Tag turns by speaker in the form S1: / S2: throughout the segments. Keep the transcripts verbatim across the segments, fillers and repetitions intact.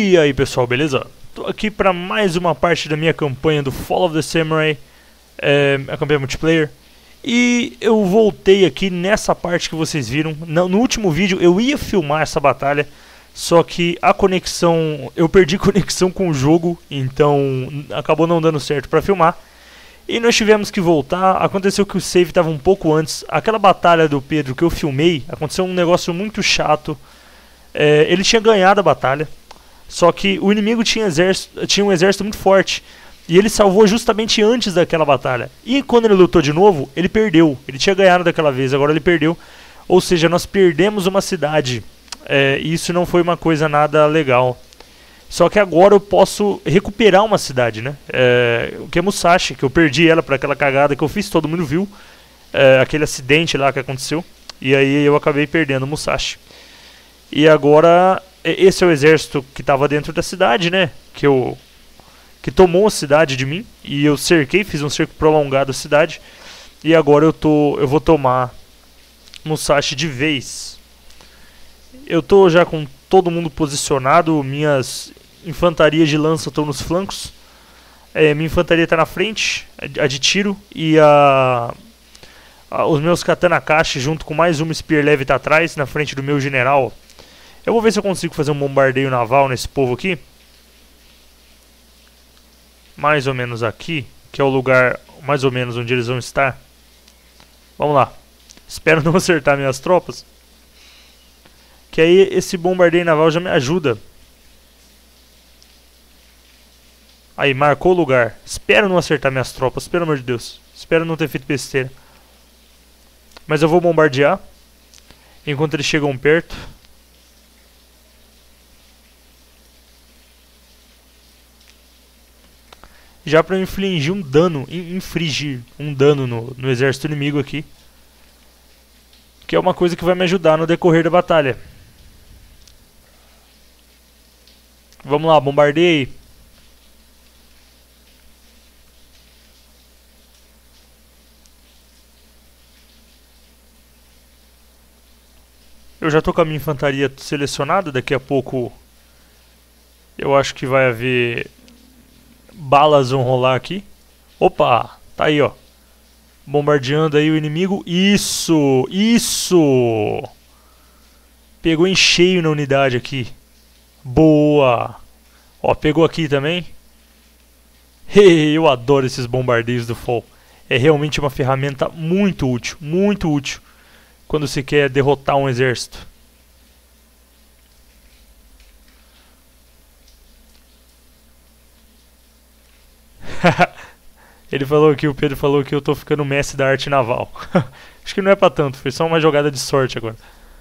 S1: E aí pessoal, beleza? Tô aqui para mais uma parte da minha campanha do Fall of the Samurai, é, a campanha multiplayer. E eu voltei aqui nessa parte que vocês viram. No, no último vídeo eu ia filmar essa batalha, só que a conexão, eu perdi conexão com o jogo, então acabou não dando certo para filmar. E nós tivemos que voltar. Aconteceu que o save estava um pouco antes. Aquela batalha do Pedro que eu filmei, aconteceu um negócio muito chato. É, ele tinha ganhado a batalha, só que o inimigo tinha, exército, tinha um exército muito forte. E ele salvou justamente antes daquela batalha. E quando ele lutou de novo, ele perdeu. Ele tinha ganhado daquela vez, agora ele perdeu. Ou seja, nós perdemos uma cidade. É, e isso não foi uma coisa nada legal. Só que agora eu posso recuperar uma cidade, né? É, que é Musashi, que eu perdi ela para aquela cagada que eu fiz, todo mundo viu. É, aquele acidente lá que aconteceu. E aí eu acabei perdendo Musashi. E agora, esse é o exército que estava dentro da cidade, né? Que, eu, que tomou a cidade de mim. E eu cerquei, fiz um cerco prolongado da cidade. E agora eu, tô, eu vou tomar Musashi de vez. Eu tô já com todo mundo posicionado. Minhas infantarias de lança estão nos flancos. É, minha infantaria está na frente, a de tiro. E a, a, os meus Katana Kashi junto com mais uma Spear Leve tá atrás, na frente do meu general. Eu vou ver se eu consigo fazer um bombardeio naval nesse povo aqui. Mais ou menos aqui, que é o lugar mais ou menos onde eles vão estar. Vamos lá. Espero não acertar minhas tropas. Que aí esse bombardeio naval já me ajuda. Aí, marcou o lugar. Espero não acertar minhas tropas, pelo amor de Deus. Espero não ter feito besteira. Mas eu vou bombardear enquanto eles chegam perto. Já para infligir um dano, infligir um dano no, no exército inimigo aqui. Que é uma coisa que vai me ajudar no decorrer da batalha. Vamos lá, bombardeei. Eu já estou com a minha infantaria selecionada, daqui a pouco eu acho que vai haver... balas vão rolar aqui. Opa, tá aí, ó. Bombardeando aí o inimigo. Isso, isso. Pegou em cheio na unidade aqui. Boa. Ó, pegou aqui também. Eu adoro esses bombardeios do Fall. É realmente uma ferramenta muito útil, muito útil quando se quer derrotar um exército. Ele falou que o Pedro falou que eu tô ficando mestre da arte naval. Acho que não é pra tanto, foi só uma jogada de sorte agora.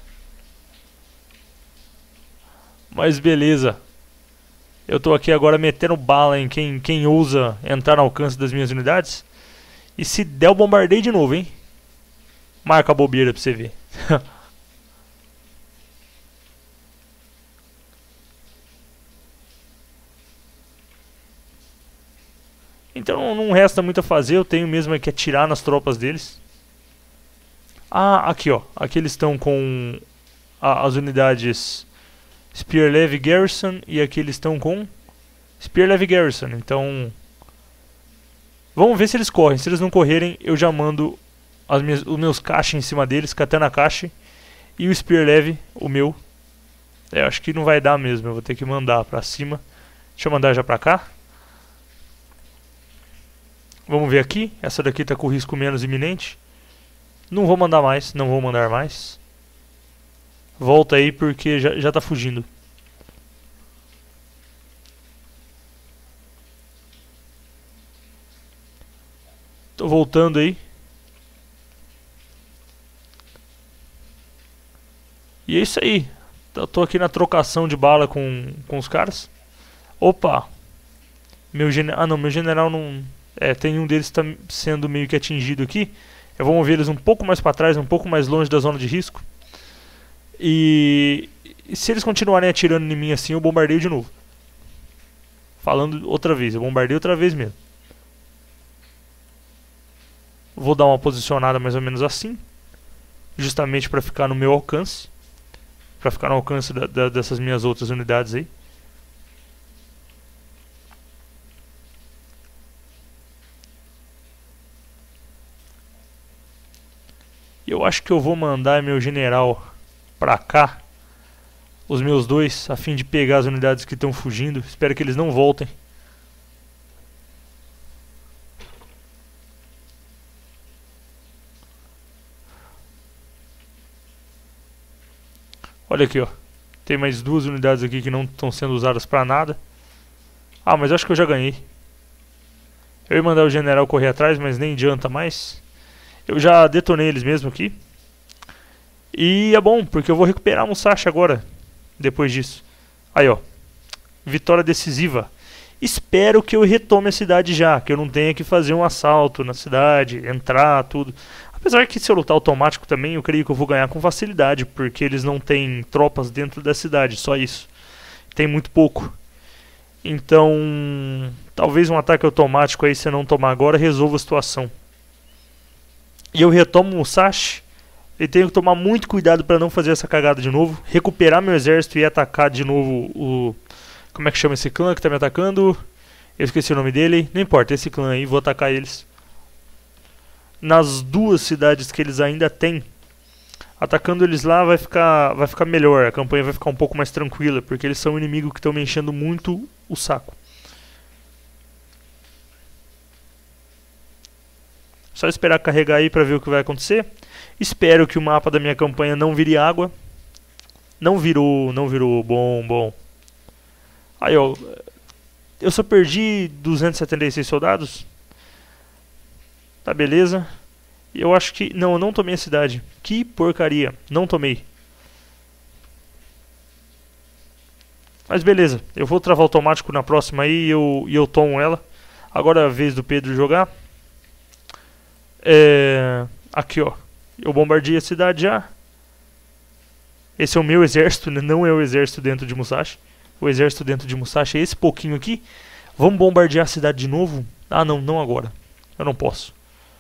S1: Mas beleza. Eu tô aqui agora metendo bala em quem, quem ousa entrar no alcance das minhas unidades. E se der o bombardeio de novo, hein? Marca a bobeira pra você ver. Então não resta muito a fazer, eu tenho mesmo que atirar nas tropas deles. Ah, aqui ó, aqui eles estão com a, as unidades Spear Leve Garrison e aqui eles estão com Spear Leve Garrison, então vamos ver se eles correm. Se eles não correrem, eu já mando as minhas, os meus Kashi em cima deles, Katana Kashi e o Spear Leve, o meu. É, acho que não vai dar mesmo, eu vou ter que mandar pra cima. Deixa eu mandar já pra cá. Vamos ver aqui, essa daqui está com risco menos iminente. Não vou mandar mais, não vou mandar mais. Volta aí porque já, já tá fugindo. Tô voltando aí. E é isso aí. Eu tô aqui na trocação de bala com, com os caras. Opa! Meu general... Ah não, meu general não... É, tem um deles que está sendo meio que atingido aqui. Eu vou mover eles um pouco mais para trás, um pouco mais longe da zona de risco. E, e se eles continuarem atirando em mim assim, eu bombardeio de novo. Falando outra vez, eu bombardeio outra vez mesmo. Vou dar uma posicionada mais ou menos assim. Justamente para ficar no meu alcance. Para ficar no alcance da, da, dessas minhas outras unidades aí. Eu acho que eu vou mandar meu general pra cá, os meus dois, a fim de pegar as unidades que estão fugindo. Espero que eles não voltem. Olha aqui, ó. Tem mais duas unidades aqui que não estão sendo usadas pra nada. Ah, mas acho que eu já ganhei. Eu ia mandar o general correr atrás, mas nem adianta mais. Eu já detonei eles mesmo aqui. E é bom, porque eu vou recuperar a Musashi agora, depois disso. Aí, ó. Vitória decisiva. Espero que eu retome a cidade já, que eu não tenha que fazer um assalto na cidade, entrar, tudo. Apesar que se eu lutar automático também, eu creio que eu vou ganhar com facilidade, porque eles não têm tropas dentro da cidade, só isso. Tem muito pouco. Então, talvez um ataque automático aí, se eu não tomar agora, resolva a situação. E eu retomo o Musashi. E tenho que tomar muito cuidado para não fazer essa cagada de novo. Recuperar meu exército e atacar de novo o... Como é que chama esse clã que tá me atacando? Eu esqueci o nome dele. Não importa, esse clã aí, vou atacar eles. Nas duas cidades que eles ainda têm. Atacando eles lá vai ficar, vai ficar melhor. A campanha vai ficar um pouco mais tranquila. Porque eles são inimigos que estão me enchendo muito o saco. Só esperar carregar aí para ver o que vai acontecer. Espero que o mapa da minha campanha não vire água. Não virou, não virou. Bom, bom. Aí, ó. Eu só perdi duzentos e setenta e seis soldados. Tá, beleza. E eu acho que... Não, eu não tomei a cidade. Que porcaria. Não tomei. Mas beleza. Eu vou travar automático na próxima aí e eu, e eu tomo ela. Agora é a vez do Pedro jogar. É... Aqui, ó. Eu bombardeei a cidade já. Esse é o meu exército, né? Não é o exército dentro de Musashi. O exército dentro de Musashi é esse pouquinho aqui. Vamos bombardear a cidade de novo? Ah, não, não agora. Eu não posso.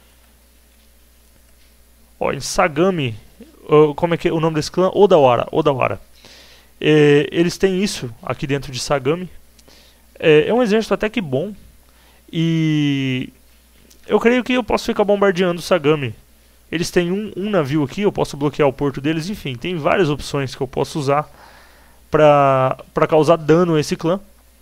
S1: Ó, em Sagami, uh, como é que é o nome desse clã? Odawara. Odawara. É, eles têm isso aqui dentro de Sagami. É, é um exército até que bom. E eu creio que eu posso ficar bombardeando Sagami. Eles têm um, um navio aqui, eu posso bloquear o porto deles. Enfim, tem várias opções que eu posso usar pra, pra causar dano a esse clã.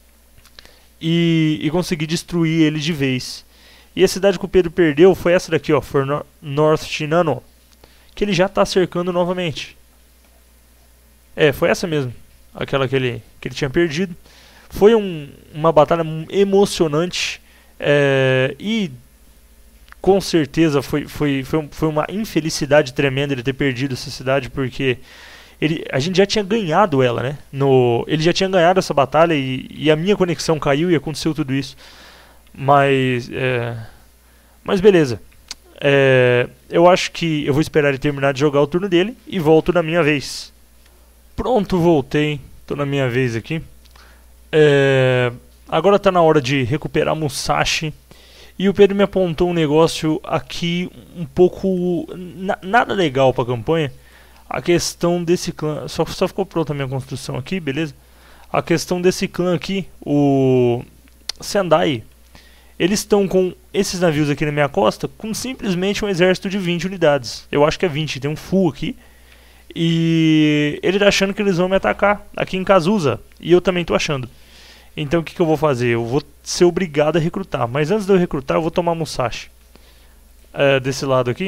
S1: E, e conseguir destruir ele de vez. E a cidade que o Pedro perdeu foi essa daqui, ó, foi no North Shinano, que ele já está cercando novamente. É, foi essa mesmo, aquela que ele, que ele tinha perdido. Foi um, uma batalha emocionante é, e com certeza foi, foi, foi, foi uma infelicidade tremenda ele ter perdido essa cidade, porque ele, a gente já tinha ganhado ela, né? No, ele já tinha ganhado essa batalha e, e a minha conexão caiu e aconteceu tudo isso. Mas, é, mas beleza. É, eu acho que eu vou esperar ele terminar de jogar o turno dele e volto na minha vez. Pronto, voltei. Tô na minha vez aqui. É, agora tá na hora de recuperar Musashi. E o Pedro me apontou um negócio aqui um pouco... Na, nada legal pra campanha. A questão desse clã... Só, só ficou pronta a minha construção aqui, beleza? A questão desse clã aqui, o Sendai. Eles estão com esses navios aqui na minha costa com simplesmente um exército de vinte unidades. Eu acho que é vinte, tem um full aqui. E ele tá achando que eles vão me atacar aqui em Kazusa. E eu também tô achando. Então o que, que eu vou fazer? Eu vou ser obrigado a recrutar. Mas antes de eu recrutar, eu vou tomar Musashi. É, desse lado aqui.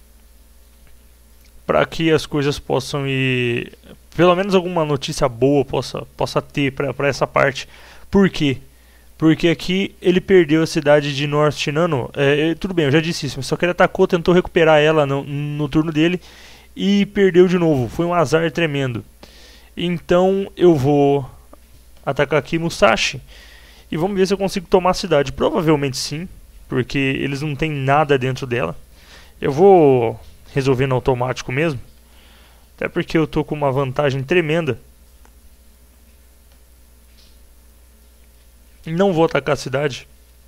S1: Para que as coisas possam ir... Pelo menos alguma notícia boa possa, possa ter para essa parte. Por quê? Porque aqui ele perdeu a cidade de North Shinano. É, tudo bem, eu já disse isso. Só que ele atacou, tentou recuperar ela no, no turno dele. E perdeu de novo. Foi um azar tremendo. Então eu vou atacar aqui Musashi. E vamos ver se eu consigo tomar a cidade. Provavelmente sim. Porque eles não têm nada dentro dela. Eu vou resolver no automático mesmo. Até porque eu tô com uma vantagem tremenda. Não vou atacar a cidade.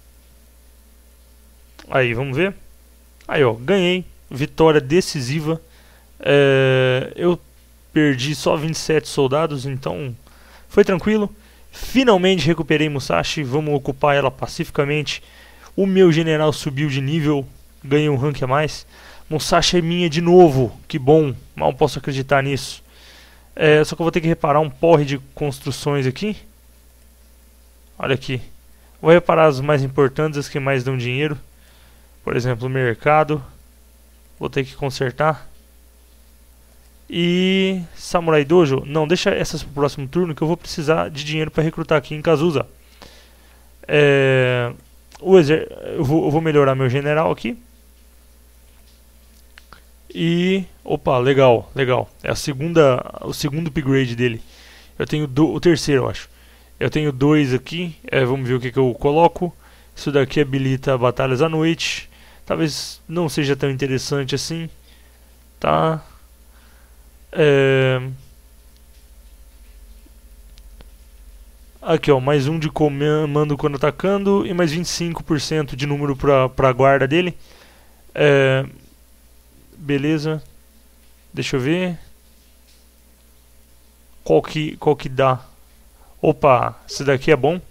S1: Aí, vamos ver. Aí, ó, ganhei. Vitória decisiva. É, eu perdi só vinte e sete soldados, então foi tranquilo. Finalmente recuperei Musashi. Vamos ocupar ela pacificamente. O meu general subiu de nível. Ganhei um rank a mais. Musashi é minha de novo. Que bom. Mal posso acreditar nisso. É, só que eu vou ter que reparar um porre de construções aqui. Olha aqui. Vou reparar as mais importantes, as que mais dão dinheiro. Por exemplo, o mercado. Vou ter que consertar. E Samurai Dojo. Não, deixa essas pro próximo turno, que eu vou precisar de dinheiro para recrutar aqui em Kazusa. É, o exer eu, vou, eu vou melhorar meu general aqui. E opa, legal, legal. É a segunda, o segundo upgrade dele. Eu tenho do, o terceiro, eu acho. Eu tenho dois aqui. É, vamos ver o que, que eu coloco. Isso daqui habilita batalhas à noite. Talvez não seja tão interessante assim. Tá. É... Aqui ó, mais um de comando quando atacando. E mais vinte e cinco por cento de número pra, pra guarda dele. É... Beleza. Deixa eu ver. Qual que, qual que dá? Opa, esse daqui é bom.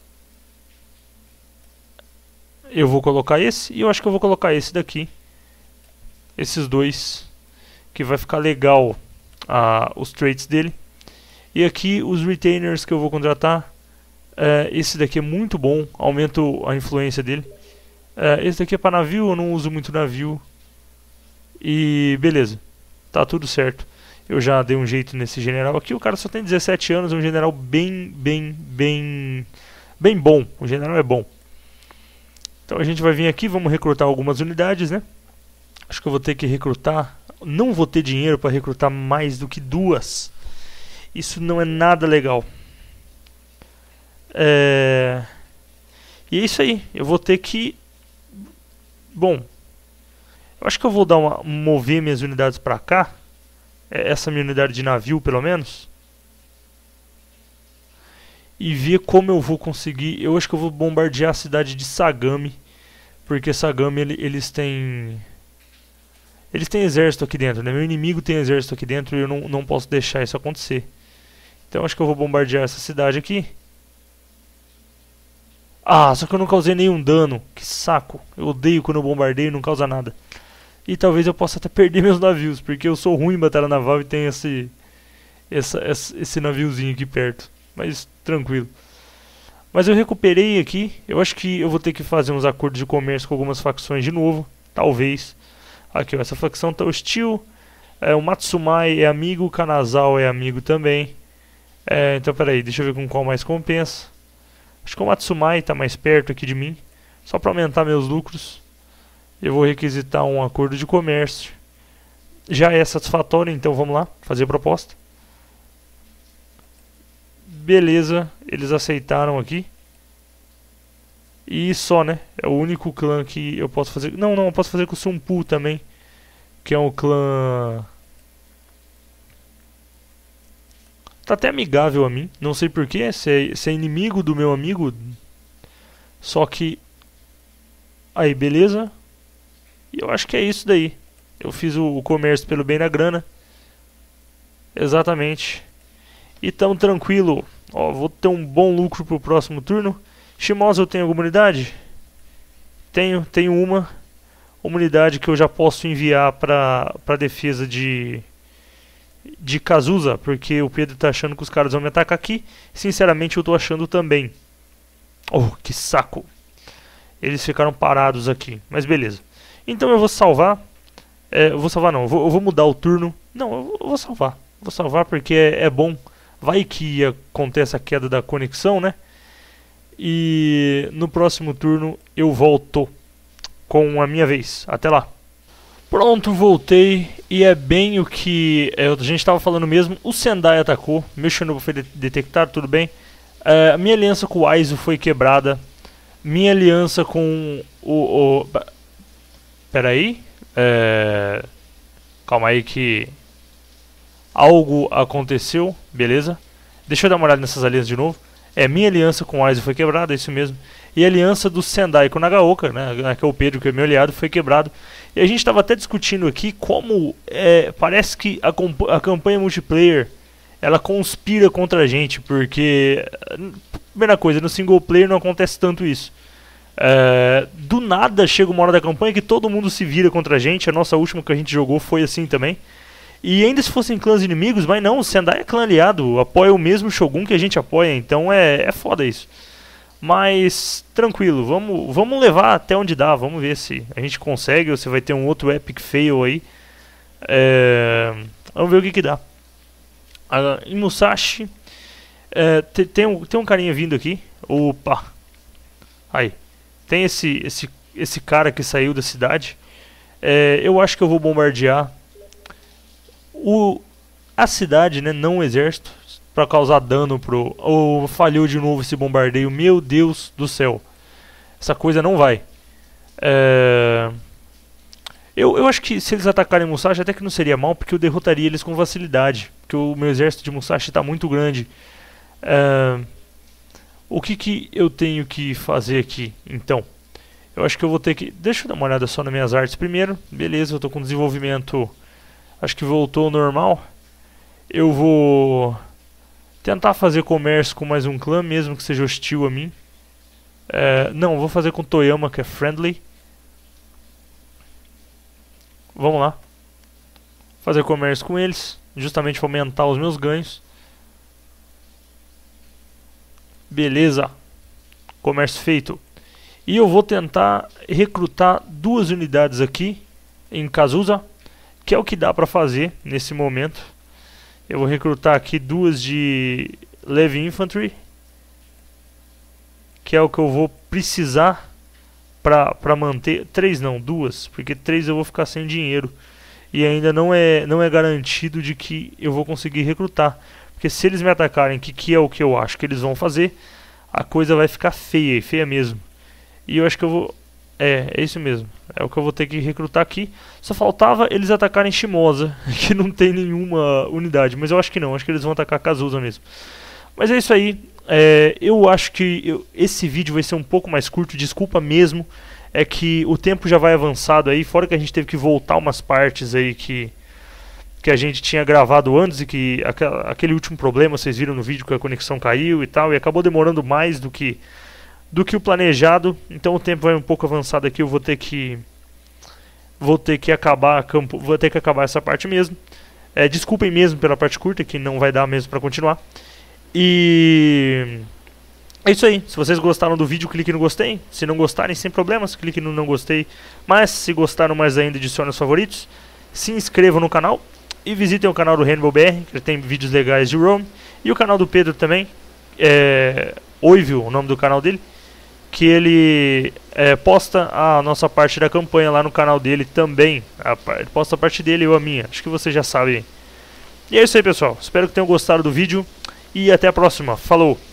S1: Eu vou colocar esse. E eu acho que eu vou colocar esse daqui. Esses dois. Que vai ficar legal ah, os traits dele. E aqui os retainers que eu vou contratar. É, esse daqui é muito bom. Aumenta a influência dele. É, esse daqui é para navio. Eu não uso muito navio. E beleza. Tá tudo certo. Eu já dei um jeito nesse general aqui. O cara só tem dezessete anos. É um general bem, bem, bem... Bem bom. O general é bom. Então a gente vai vir aqui. Vamos recrutar algumas unidades, né? Acho que eu vou ter que recrutar. Não vou ter dinheiro para recrutar mais do que duas. Isso não é nada legal. É... E é isso aí. Eu vou ter que... Bom... Eu acho que eu vou dar uma, mover minhas unidades para cá. Essa minha unidade de navio, pelo menos. E ver como eu vou conseguir. Eu acho que eu vou bombardear a cidade de Sagami. Porque Sagami, ele, eles têm... Eles têm exército aqui dentro, né? Meu inimigo tem exército aqui dentro e eu não, não posso deixar isso acontecer. Então acho que eu vou bombardear essa cidade aqui. Ah, só que eu não causei nenhum dano. Que saco. Eu odeio quando eu bombardeio e não causa nada. E talvez eu possa até perder meus navios, porque eu sou ruim em batalha naval e tem esse, essa, esse naviozinho aqui perto. Mas tranquilo. Mas eu recuperei aqui. Eu acho que eu vou ter que fazer uns acordos de comércio com algumas facções de novo. Talvez. Aqui, ó, essa facção tá hostil. É, o Matsumai é amigo, o Kanazao é amigo também. É, então peraí, deixa eu ver com qual mais compensa. Acho que o Matsumai tá mais perto aqui de mim. Só para aumentar meus lucros. Eu vou requisitar um acordo de comércio. Já é satisfatório, então vamos lá, fazer a proposta. Beleza, eles aceitaram aqui. E só, né? É o único clã que eu posso fazer. Não, não, eu posso fazer com o Sunpu também. Que é um clã... Tá até amigável a mim. Não sei porquê, se é, se é inimigo do meu amigo. Só que... Aí, beleza. E eu acho que é isso daí. Eu fiz o, o comércio pelo bem da grana. Exatamente. E tamo tranquilo. Ó, vou ter um bom lucro pro próximo turno. Shimosa, eu tenho alguma unidade? Tenho, tenho uma. Uma unidade que eu já posso enviar pra, pra defesa de... De Kazusa. Porque o Pedro tá achando que os caras vão me atacar aqui. Sinceramente, eu tô achando também. Oh, que saco. Eles ficaram parados aqui. Mas beleza. Então eu vou salvar. É, eu vou salvar não, eu vou, eu vou mudar o turno. Não, eu vou salvar. Vou salvar porque é, é bom. Vai que acontece a queda da conexão, né? E no próximo turno eu volto com a minha vez. Até lá. Pronto, voltei. E é bem o que é, a gente estava falando mesmo. O Sendai atacou. Meu Shinobu foi de detectado, tudo bem. É, a minha aliança com o Aizu foi quebrada. Minha aliança com o... o Pera aí. É... Calma aí que... Algo aconteceu. Beleza. Deixa eu dar uma olhada nessas alianças de novo. É, minha aliança com o Aizu foi quebrada, é isso mesmo. E a aliança do Sendai com o Nagaoka, né, que é o Pedro, que é meu aliado, foi quebrado. E a gente estava até discutindo aqui como é, parece que a, a campanha multiplayer ela conspira contra a gente, porque primeira coisa, no single player não acontece tanto isso. É, do nada chega uma hora da campanha que todo mundo se vira contra a gente. A nossa última que a gente jogou foi assim também. E ainda se fossem clãs inimigos, mas não, o Sendai é clã aliado, apoia o mesmo Shogun que a gente apoia, então é, é foda isso. Mas tranquilo, vamos, vamos levar até onde dá, vamos ver se a gente consegue ou se vai ter um outro epic fail aí. É, vamos ver o que que dá. Ah, em Musashi, é, tem, tem, um, tem um carinha vindo aqui. Opa! Aí, tem esse, esse, esse cara que saiu da cidade. É, eu acho que eu vou bombardear o, a cidade, né, não o exército, para causar dano pro... Oh, falhou de novo esse bombardeio, meu Deus do céu. Essa coisa não vai. É... Eu, eu acho que se eles atacarem Musashi até que não seria mal, porque eu derrotaria eles com facilidade. Porque o meu exército de Musashi está muito grande. É... O que que eu tenho que fazer aqui, então? Eu acho que eu vou ter que... Deixa eu dar uma olhada só nas minhas artes primeiro. Beleza, eu estou com desenvolvimento... Acho que voltou ao normal. Eu vou tentar fazer comércio com mais um clã, mesmo que seja hostil a mim. É, não, vou fazer com Toyama, que é friendly. Vamos lá. Fazer comércio com eles, justamente para aumentar os meus ganhos. Beleza. Comércio feito. E eu vou tentar recrutar duas unidades aqui em Kazusa, que é o que dá para fazer nesse momento. Eu vou recrutar aqui duas de Leve Infantry, que é o que eu vou precisar para manter. Três não, duas, porque três eu vou ficar sem dinheiro. E ainda não é, não é garantido de que eu vou conseguir recrutar. Porque se eles me atacarem, que, que é o que eu acho que eles vão fazer, a coisa vai ficar feia, e feia mesmo. E eu acho que eu vou... É, é isso mesmo. É o que eu vou ter que recrutar aqui. Só faltava eles atacarem Shimosa, que não tem nenhuma unidade. Mas eu acho que não, acho que eles vão atacar Kazusa mesmo. Mas é isso aí. É, eu acho que eu, esse vídeo vai ser um pouco mais curto, desculpa mesmo. É que o tempo já vai avançado aí, fora que a gente teve que voltar umas partes aí que, que a gente tinha gravado antes. E que aquela, aquele último problema, vocês viram no vídeo que a conexão caiu e tal. E acabou demorando mais do que... do que o planejado, então o tempo vai um pouco avançado aqui, eu vou ter que vou ter que acabar campo, vou ter que acabar essa parte mesmo. É, desculpem mesmo pela parte curta, que não vai dar mesmo para continuar. E é isso aí. Se vocês gostaram do vídeo, clique no gostei. Se não gostarem, sem problemas, clique no não gostei. Mas se gostaram mais ainda, adicione os favoritos. Se inscrevam no canal e visitem o canal do Hannibal B R, que tem vídeos legais de Rome, e o canal do Pedro também, é Oivio, o nome do canal dele, que ele é, posta a nossa parte da campanha lá no canal dele também. A, ele posta a parte dele e eu a minha. Acho que vocês já sabem. E é isso aí, pessoal. Espero que tenham gostado do vídeo. E até a próxima. Falou!